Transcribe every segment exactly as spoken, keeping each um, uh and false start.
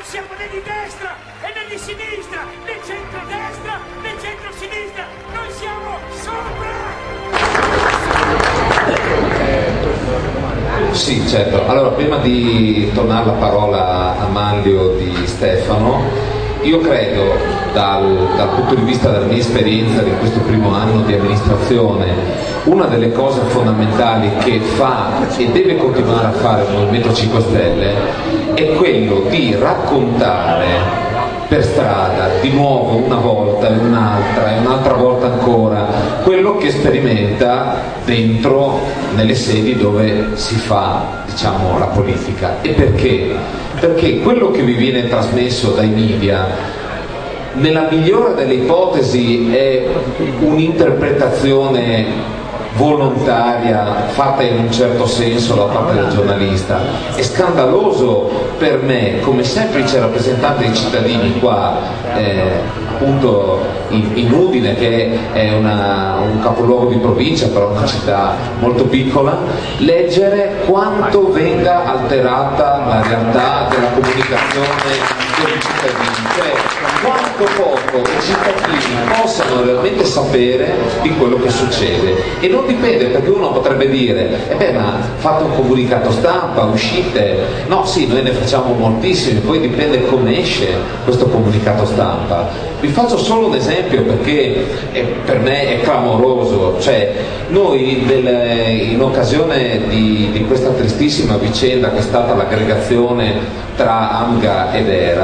non siamo né di destra e né di sinistra, né centrodestra né centrosinistra, noi siamo sopra! Sì, certo. Allora, prima di tornare la parola a Manlio di Stefano, io credo, dal, dal punto di vista della mia esperienza di questo primo anno di amministrazione, una delle cose fondamentali che fa e deve continuare a fare il Movimento cinque Stelle è quello di raccontare per strada, di nuovo, una volta e un'altra e un'altra volta ancora, quello che sperimenta dentro nelle sedi dove si fa, diciamo, la politica. E perché? Perché quello che vi viene trasmesso dai media, nella migliore delle ipotesi, è un'interpretazione volontaria fatta in un certo senso da parte del giornalista. È scandaloso per me, come semplice rappresentante dei cittadini qua, eh, appunto in, in Udine, che è una, un capoluogo di provincia, però una città molto piccola, leggere quanto venga alterata la realtà della comunicazione dei cittadini, cioè quanto poco i cittadini possano realmente sapere di quello che succede. E non dipende, perché uno potrebbe dire, eh beh, ma fate un comunicato stampa, uscite. No, sì, noi ne facciamo moltissimi, poi dipende come esce questo comunicato stampa. Vi faccio solo un esempio perché è, per me è clamoroso. Cioè, noi del, in occasione di, di questa tristissima vicenda che è stata l'aggregazione tra AMGA ed ERA,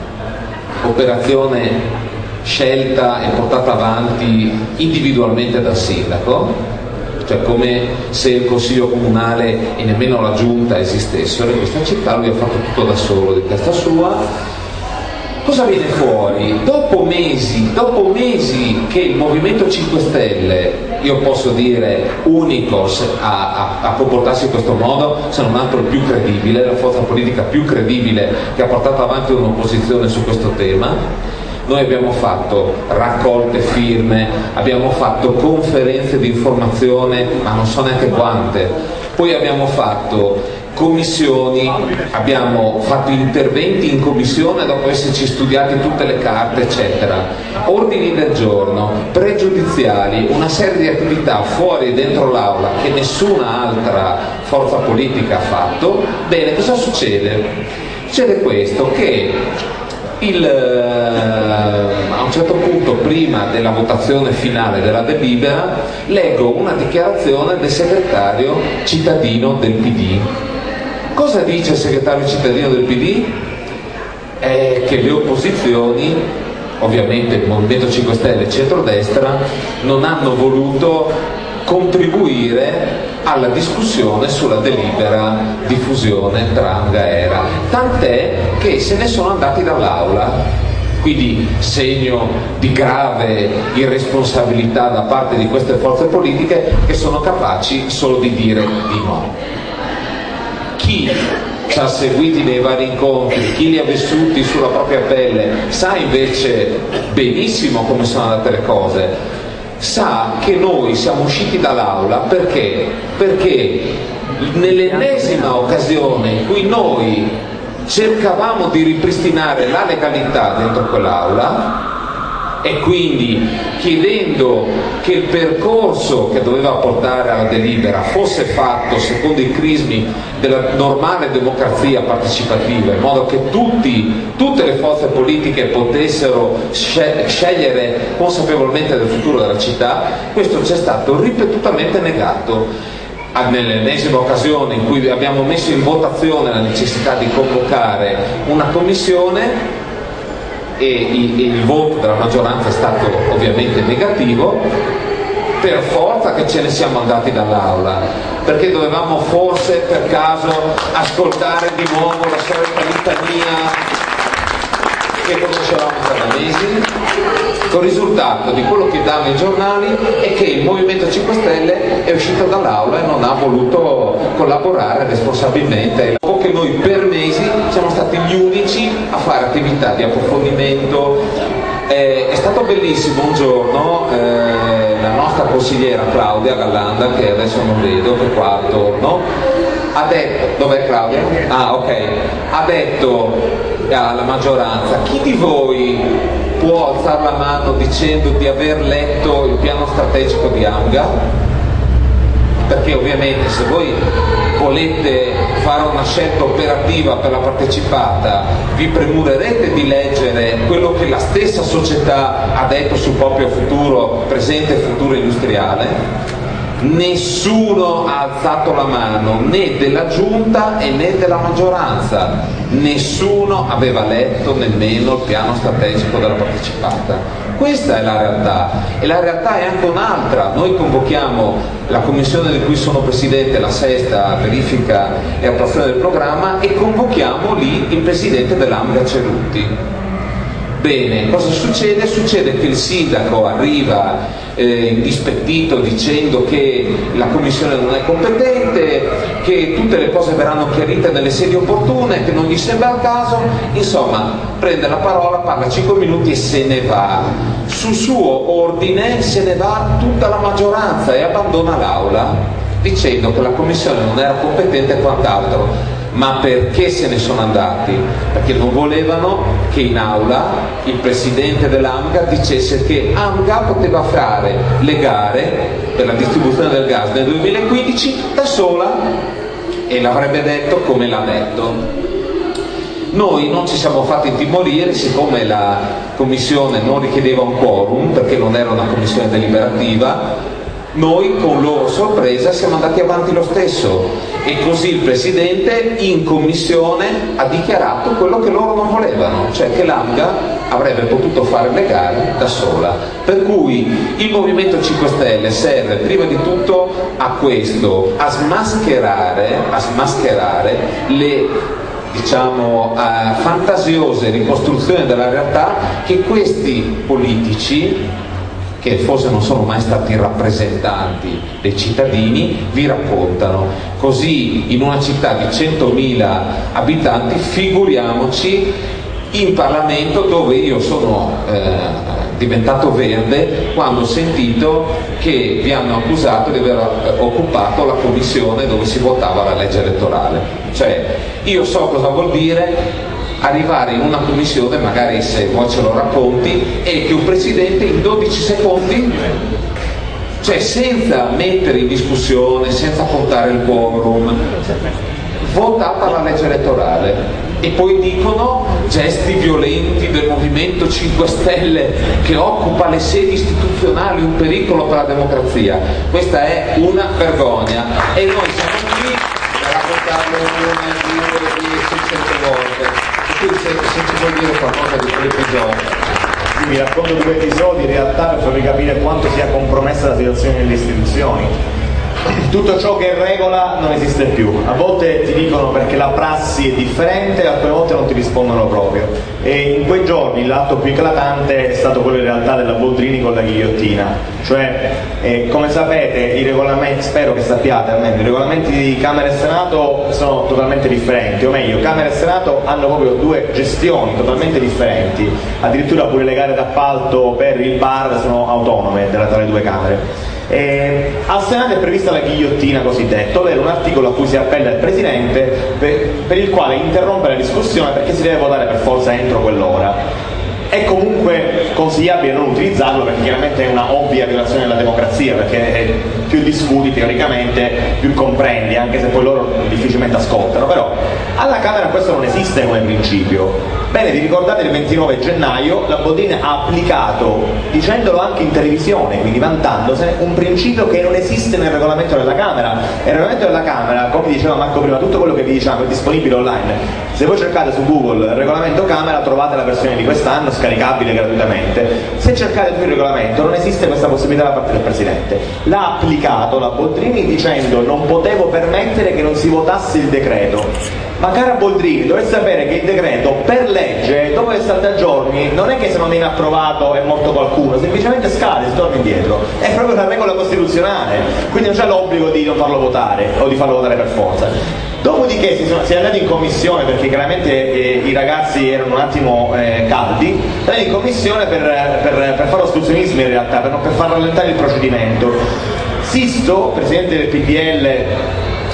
operazione scelta e portata avanti individualmente dal sindaco, cioè come se il consiglio comunale e nemmeno la giunta esistessero in questa città, lui ha fatto tutto da solo, di testa sua. Cosa viene fuori? Dopo mesi, dopo mesi che il Movimento cinque Stelle, io posso dire unico a, a, a comportarsi in questo modo, se non altro il più credibile, la forza politica più credibile che ha portato avanti un'opposizione su questo tema, noi abbiamo fatto raccolte firme, abbiamo fatto conferenze di informazione, ma non so neanche quante, poi abbiamo fatto commissioni, abbiamo fatto interventi in commissione dopo esserci studiati tutte le carte, eccetera, ordini del giorno, pregiudiziali, una serie di attività fuori e dentro l'aula che nessuna altra forza politica ha fatto. Bene, cosa succede? Succede questo, che il, a un certo punto, prima della votazione finale della delibera, leggo una dichiarazione del segretario cittadino del P D. Cosa dice il segretario cittadino del P D? È che le opposizioni, ovviamente il Movimento cinque Stelle e centrodestra, non hanno voluto contribuire alla discussione sulla delibera di fusione tra AMGA e ERA, tant'è che se ne sono andati dall'aula. Quindi segno di grave irresponsabilità da parte di queste forze politiche, che sono capaci solo di dire di no. Chi ci ha seguiti nei vari incontri, chi li ha vissuti sulla propria pelle, sa invece benissimo come sono andate le cose, sa che noi siamo usciti dall'aula perché? Perché nell'ennesima occasione in cui noi cercavamo di ripristinare la legalità dentro quell'aula, e quindi chiedendo che il percorso che doveva portare alla delibera fosse fatto secondo i crismi della normale democrazia partecipativa, in modo che tutti, tutte le forze politiche potessero scegliere consapevolmente del futuro della città, questo ci è stato ripetutamente negato. Nell'ennesima occasione in cui abbiamo messo in votazione la necessità di convocare una commissione, e il, il voto della maggioranza è stato ovviamente negativo, per forza che ce ne siamo andati dall'aula, perché dovevamo forse per caso ascoltare di nuovo la solita litania che conoscevamo da mesi. Il risultato di quello che danno i giornali è che il Movimento cinque Stelle è uscito dall'aula e non ha voluto collaborare responsabilmente, dopo che noi per mesi siamo stati gli unici a fare attività di approfondimento. Eh, è stato bellissimo un giorno, eh, la nostra consigliera Claudia Gallanda, che adesso non vedo, che è qua attorno, ha detto, dov'è Claudia? Ah, ok, ha detto alla maggioranza, chi di voi può alzare la mano dicendo di aver letto il piano strategico di AMGA? Perché ovviamente se voi volete fare una scelta operativa per la partecipata vi premurerete di leggere quello che la stessa società ha detto sul proprio futuro presente e futuro industriale. Nessuno ha alzato la mano, né della giunta e né della maggioranza, nessuno aveva letto nemmeno il piano strategico della partecipata. Questa è la realtà, e la realtà è anche un'altra. Noi convochiamo la commissione di cui sono presidente, la sesta, verifica e attuazione del programma, e convochiamo lì il presidente dell'AMGA Cerutti. Bene, cosa succede? Succede che il sindaco arriva eh, indispettito dicendo che la commissione non è competente, che tutte le cose verranno chiarite nelle sedi opportune, che non gli sembra il caso, insomma prende la parola, parla cinque minuti e se ne va. Su suo ordine se ne va tutta la maggioranza e abbandona l'aula dicendo che la commissione non era competente e quant'altro. Ma perché se ne sono andati? Perché non volevano che in aula il presidente dell'AMGA dicesse che AMGA poteva fare le gare per la distribuzione del gas nel duemilaquindici da sola, e l'avrebbe detto come l'ha detto. Noi non ci siamo fatti intimorire, siccome la commissione non richiedeva un quorum perché non era una commissione deliberativa, noi con loro sorpresa siamo andati avanti lo stesso, e così il presidente in commissione ha dichiarato quello che loro non volevano, cioè che l'AMGA avrebbe potuto fare le gare da sola. Per cui il Movimento cinque Stelle serve prima di tutto a questo, a smascherare, a smascherare le diciamo uh, fantasiose ricostruzioni della realtà che questi politici, che forse non sono mai stati rappresentanti dei cittadini, vi raccontano. Così in una città di centomila abitanti, figuriamoci in Parlamento, dove io sono eh, diventato verde quando ho sentito che vi hanno accusato di aver occupato la commissione dove si votava la legge elettorale. Cioè, io so cosa vuol dire arrivare in una commissione, magari se vuoi ce lo racconti, e che un presidente in dodici secondi, cioè senza mettere in discussione, senza contare il quorum, votata la legge elettorale, e poi dicono gesti violenti del Movimento cinque Stelle che occupa le sedi istituzionali, un pericolo per la democrazia. Questa è una vergogna, e noi siamo qui per raccontarlo una, due, dieci, cento volte. Se, se ci vuoi dire qualcosa di quell'episodio. Sì, vi racconto due episodi in realtà per farvi capire quanto sia compromessa la situazione nelle istituzioni. Tutto ciò che è regola non esiste più, a volte ti dicono perché la prassi è differente, alcune volte non ti rispondono proprio, e in quei giorni l'atto più eclatante è stato quello in realtà della Boldrini con la ghigliottina, cioè eh, come sapete i regolamenti, spero che sappiate almeno, i regolamenti di Camera e Senato sono totalmente differenti, o meglio Camera e Senato hanno proprio due gestioni totalmente differenti, addirittura pure le gare d'appalto per il bar sono autonome tra le due Camere. Eh, al Senato è prevista la ghigliottina cosiddetta, ovvero un articolo a cui si appella il Presidente per, per il quale interrompe la discussione perché si deve votare per forza entro quell'ora. È comunque consigliabile non utilizzarlo perché chiaramente è una ovvia violazione della democrazia, perché più discuti teoricamente più comprendi, anche se poi loro difficilmente ascoltano, però alla Camera questo non esiste come principio. Bene, vi ricordate il ventinove gennaio la Boldrini ha applicato, dicendolo anche in televisione, quindi vantandosene, un principio che non esiste nel regolamento della Camera. E il regolamento della Camera, come diceva Marco prima, tutto quello che vi diciamo è disponibile online. Se voi cercate su Google il regolamento Camera trovate la versione di quest'anno scaricabile gratuitamente. Se cercate sul regolamento non esiste questa possibilità da parte del Presidente. L'ha applicato la Boldrini dicendo non potevo permettere che non si votasse il decreto. Ma cara Boldrini, dovete sapere che il decreto per legge, dopo sessanta giorni, non è che se non viene approvato è morto qualcuno, semplicemente scade, si torna indietro. È proprio una regola costituzionale, quindi non c'è l'obbligo di non farlo votare o di farlo votare per forza. Dopodiché si, sono, si è andati in commissione perché chiaramente eh, i ragazzi erano un attimo eh, caldi, sono andati in commissione per, per, per fare ostruzionismo in realtà, per, per far rallentare il procedimento. Sisto, presidente del P D L,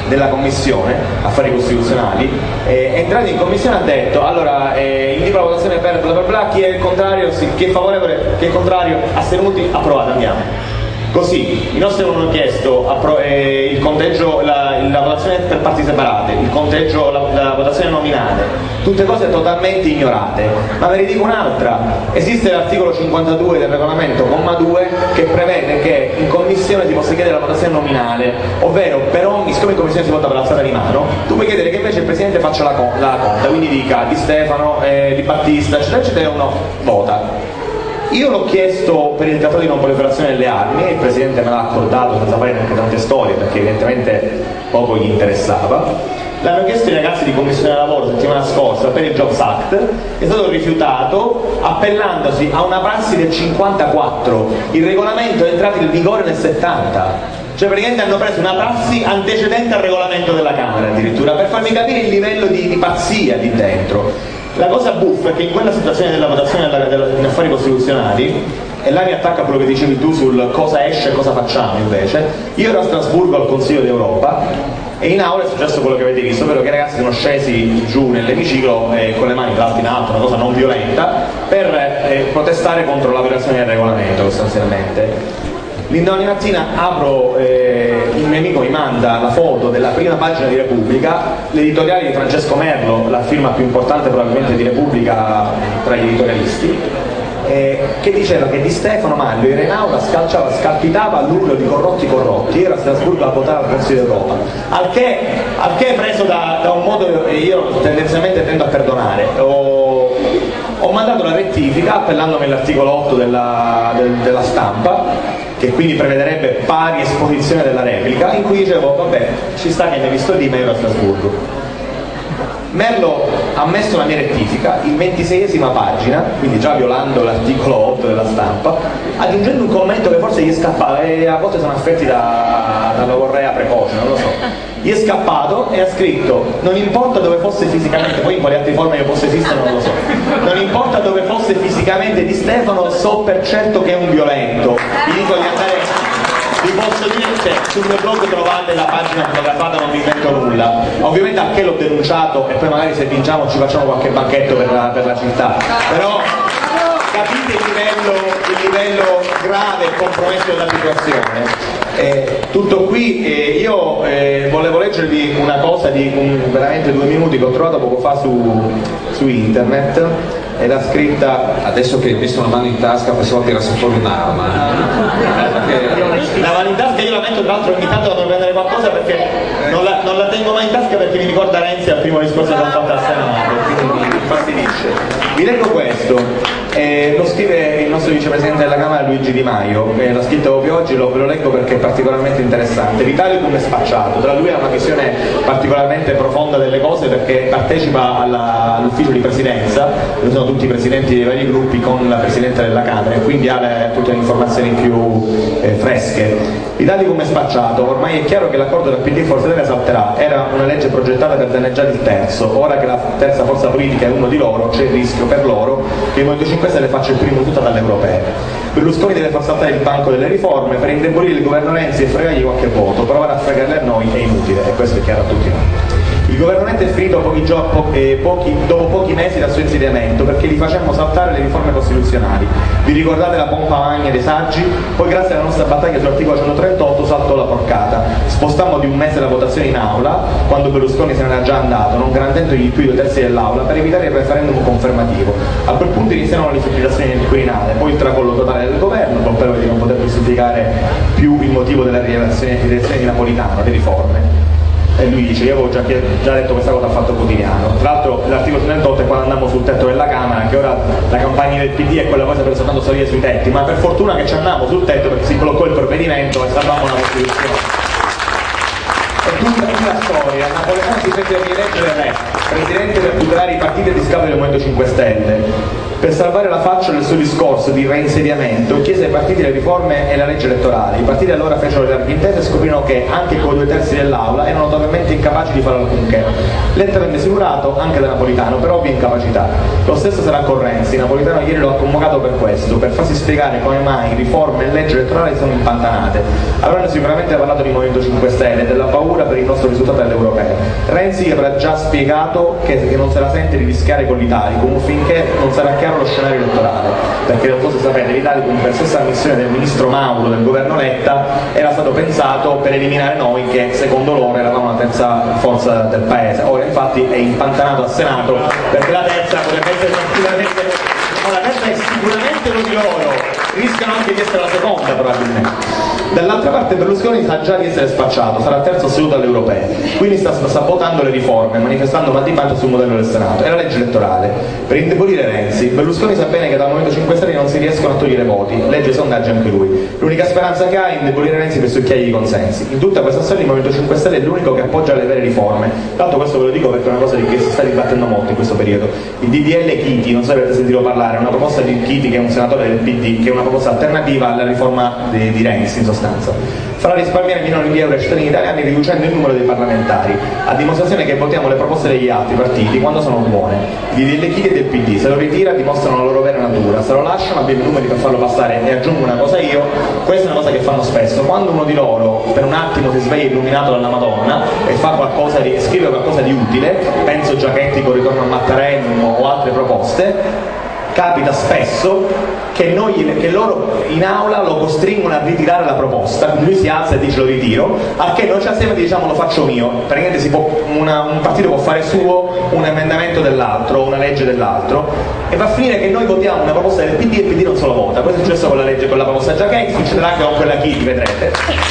della Commissione Affari Costituzionali, eh, è entrato in Commissione e ha detto allora eh, indico la votazione per bla bla bla, chi è contrario, sì, chi è favorevole, chi è contrario, astenuti, approvato, andiamo. Così, i nostri hanno chiesto eh, il conteggio, la, la votazione per parti separate, il conteggio, la, la votazione nominale, tutte cose totalmente ignorate. Ma ve ne dico un'altra, esiste l'articolo cinquantadue del regolamento, comma due, che prevede che in commissione si possa chiedere la votazione nominale, ovvero per ogni, siccome in commissione si vota per alzata di mano, tu puoi chiedere che invece il Presidente faccia la, la conta, quindi dica Di Stefano, eh, Di Battista, eccetera, eccetera, uno vota. Io l'ho chiesto per il trattato di non proliferazione delle armi e il Presidente me l'ha accordato senza fare neanche tante storie perché evidentemente poco gli interessava. L'hanno chiesto i ragazzi di Commissione Lavoro settimana scorsa per il Jobs Act, è stato rifiutato appellandosi a una prassi del cinquantaquattro, il regolamento è entrato in vigore nel settanta. Cioè praticamente hanno preso una prassi antecedente al regolamento della Camera addirittura, per farmi capire il livello di, di pazzia di dentro. La cosa buffa è che in quella situazione della votazione degli affari costituzionali, e là mi attacca quello che dicevi tu sul cosa esce e cosa facciamo invece, io ero a Strasburgo al Consiglio d'Europa e in aula è successo quello che avete visto, ovvero che i ragazzi sono scesi giù nell'emiciclo eh, con le mani tra l'altro in alto, una cosa non violenta, per eh, protestare contro la violazione del regolamento sostanzialmente. L'indomani mattina apro, eh, un mio amico mi manda la foto della prima pagina di Repubblica, l'editoriale di Francesco Merlo, la firma più importante probabilmente di Repubblica tra gli editorialisti, eh, che diceva che Di Stefano Manlio era in aula, scalciava, scalpitava all'urlo di corrotti corrotti, era a Strasburgo a votare al Consiglio d'Europa, al che, al che preso da, da un modo, io tendenzialmente tendo a perdonare, ho, ho mandato la rettifica appellandomi all'articolo otto della, del, della Stampa, che quindi prevederebbe pari esposizione della replica, in cui dicevo vabbè ci sta che mi hai visto lì ma ero a Strasburgo. Merlo ha messo la mia rettifica in ventiseiesima pagina, quindi già violando l'articolo otto della Stampa, aggiungendo un commento che forse gli è scappato, e a volte sono affetti da, da logorrea precoce, non lo so, gli è scappato e ha scritto non importa dove fosse fisicamente, poi in quali altre forme che possa esistere non lo so, non importa dove fosse fisicamente Di Stefano, so per certo che è un violento, gli dico di andare. Vi posso dire che sul mio blog trovate la pagina fotografata, non vi invento nulla. Ovviamente anche l'ho denunciato e poi magari se vinciamo ci facciamo qualche banchetto per la, per la città. Però capite il livello, il livello grave e compromesso della situazione. Eh, tutto qui, eh, io eh, volevo leggervi una cosa di un, veramente due minuti che ho trovato poco fa su, su internet. Era scritta, adesso che hai messo una mano in tasca pensavo tirassi fuori un'arma. La mano in tasca io la metto tra l'altro ogni tanto quando prendere qualcosa perché non la, non la tengo mai in tasca perché mi ricorda Renzi al primo discorso che ho fatto al Senato, quindi mi infastidisce. Vi leggo questo, eh, lo scrive il nostro vicepresidente della Camera Luigi Di Maio, eh, l'ha scritto proprio oggi, lo, ve lo leggo perché è particolarmente interessante. L'Italicum è spacciato, tra lui ha una visione particolarmente profonda delle cose perché partecipa alla, all'ufficio di presidenza, dove sono tutti i presidenti dei vari gruppi con la Presidente della Camera e quindi ha le, tutte le informazioni più eh, fresche. L'Italicum è spacciato, ormai è chiaro che l'accordo tra P D e Forza Italia salterà, era una legge progettata per danneggiare il terzo, ora che la terza forza politica è uno di loro c'è il rischio per loro che il Movimento cinque Stelle faccia il primo tutta dalle europee. Berlusconi deve far saltare il banco delle riforme per indebolire il governo Renzi e fregargli qualche voto, provare a fregarle a noi è inutile e questo è chiaro a tutti noi. Il governo Renzi è finito pochi gio- po- eh, pochi, dopo pochi mesi dal suo insediamento perché li facemmo saltare le riforme costituzionali. Vi ricordate la pompa magna dei saggi? Poi grazie alla nostra battaglia sull'articolo centotrentotto saltò la porcata. Spostammo di un mese la votazione in aula, quando Berlusconi se n'era già andato, non garantendogli più i due terzi dell'aula, per evitare il referendum confermativo. A quel punto iniziarono le infiltrazioni nel Quirinale, poi il tracollo totale del governo, colpevole di non poter giustificare più il motivo della rielezione di Napolitano, le riforme. E lui dice, io avevo già, già detto questa cosa al Fatto Quotidiano. Tra l'altro l'articolo trentotto è quando andammo sul tetto della Camera, che ora la campagna del P D è quella cosa per soltanto salire sui tetti, ma per fortuna che ci andammo sul tetto perché si bloccò il provvedimento e salvammo la Costituzione. E tutta la storia, Napoleone si fece rieleggere re, presidente per tutelare i partiti a discapito del Movimento cinque Stelle. Per salvare la faccia del suo discorso di reinsediamento, chiese ai partiti le riforme e la legge elettorale. I partiti allora fecero le larghe intese e scoprirono che, anche con due terzi dell'aula, erano totalmente incapaci di fare alcunché. Letta venne assicurato anche da Napolitano, per ovvie incapacità. Lo stesso sarà con Renzi. Napolitano ieri lo ha convocato per questo, per farsi spiegare come mai riforme e legge elettorale sono impantanate. Avranno sicuramente parlato di Movimento cinque Stelle e della paura per il nostro risultato alle europee. Renzi avrà già spiegato che, che non se la sente di rischiare con l'Italicum finché non sarà chiaro lo scenario elettorale, perché non so se sapete, l'Italicum per stessa ammissione del ministro Mauro del governo Letta era stato pensato per eliminare noi che secondo loro eravamo la terza forza del paese. Ora infatti è impantanato al Senato perché la terza potrebbe essere sicuramente, no, la terza è sicuramente uno di loro, rischiano anche di essere la seconda probabilmente. Dall'altra parte Berlusconi sa già di essere spacciato, sarà terzo assoluto alle europee, quindi sta sabotando le riforme, manifestando mal di pancia sul modello del Senato e la legge elettorale. Per indebolire Renzi, Berlusconi sa bene che dal Movimento cinque Stelle non si riescono a togliere voti, legge i sondaggi anche lui. L'unica speranza che ha è indebolire Renzi per succhiargli i consensi. In tutta questa storia il Movimento cinque Stelle è l'unico che appoggia le vere riforme. Tra l'altro questo ve lo dico perché è una cosa di cui si sta dibattendo molto in questo periodo. Il D D L Chiti, non so se avete sentito parlare, è una proposta di Chiti, che è un senatore del P D, che è una proposta alternativa alla riforma di, di Renzi in sostanza. Farà risparmiare milioni di euro ai cittadini italiani riducendo il numero dei parlamentari, a dimostrazione che votiamo le proposte degli altri partiti quando sono buone. I D D L Chiti e del P D, se lo ritira dimostrano la loro vera natura, se lo lasciano abbiamo i numeri per farlo passare. E aggiungo una cosa io, questa è una cosa che fanno spesso, quando uno di loro per un attimo si sveglia illuminato dalla Madonna e fa qualcosa di, scrive qualcosa di utile, penso Giachetti con Ritorno a Mattarellum o altre proposte, capita spesso che, noi, che loro in aula lo costringono a ritirare la proposta, lui si alza e dice lo ritiro, al che noi ci assieme diciamo lo faccio mio. Praticamente si può, una, un partito può fare suo un emendamento dell'altro, una legge dell'altro, e va a finire che noi votiamo una proposta del P D e il P D non se lo vota. Questo è successo con la legge, con la proposta Giachetti, succederà anche con quella Chiti, vedrete.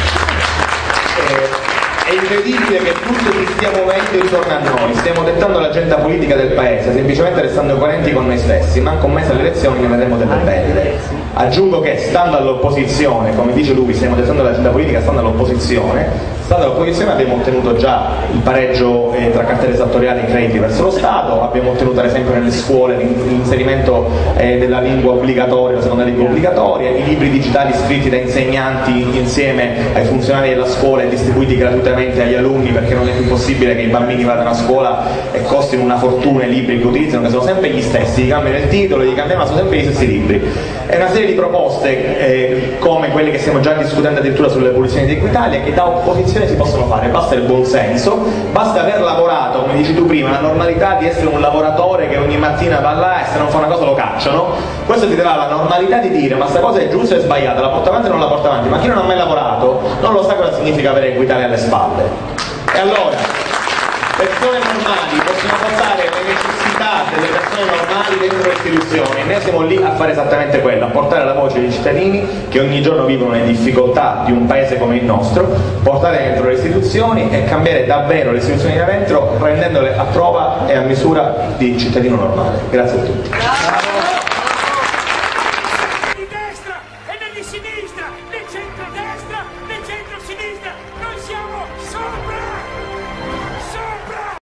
E, è incredibile che tutto si stia muovendo intorno a noi, stiamo dettando l'agenda politica del paese, semplicemente restando coerenti con noi stessi, manca un mese alle elezioni ne vedremo delle belle. Aggiungo che stando all'opposizione, come dice lui, stiamo dettando l'agenda politica stando all'opposizione, stando all'opposizione abbiamo ottenuto già il pareggio eh, tra cartelle esattoriali e crediti verso lo Stato, abbiamo ottenuto ad esempio nelle scuole l'inserimento eh, della lingua obbligatoria, la seconda lingua obbligatoria, i libri digitali scritti da insegnanti insieme ai funzionari della scuola e distribuiti gratuitamente agli alunni, perché non è più possibile che i bambini vadano a scuola e costino una fortuna i libri che utilizzano, che sono sempre gli stessi, gli cambiano il titolo, gli cambiano, ma sono sempre gli stessi libri. È una serie di proposte eh, come quelle che stiamo già discutendo addirittura sulle abolizioni di Equitalia, che da opposizione si possono fare, basta il buon senso, basta aver lavorato, come dici tu prima, la normalità di essere un lavoratore che ogni mattina va là e se non fa una cosa lo cacciano. Questo ti darà la normalità di dire ma sta cosa è giusta e sbagliata, la porta avanti o non la porta avanti, ma chi non ha mai lavorato non lo sa cosa significa avere Equitalia alle spalle. E allora, persone normali possono portare le necessità delle persone normali dentro le istituzioni, noi siamo lì a fare esattamente quello, a portare la voce dei cittadini che ogni giorno vivono le difficoltà di un paese come il nostro, portare dentro le istituzioni e cambiare davvero le istituzioni da dentro, rendendole a prova e a misura di cittadino normale. Grazie a tutti. Di destra e di sinistra, di centrodestra,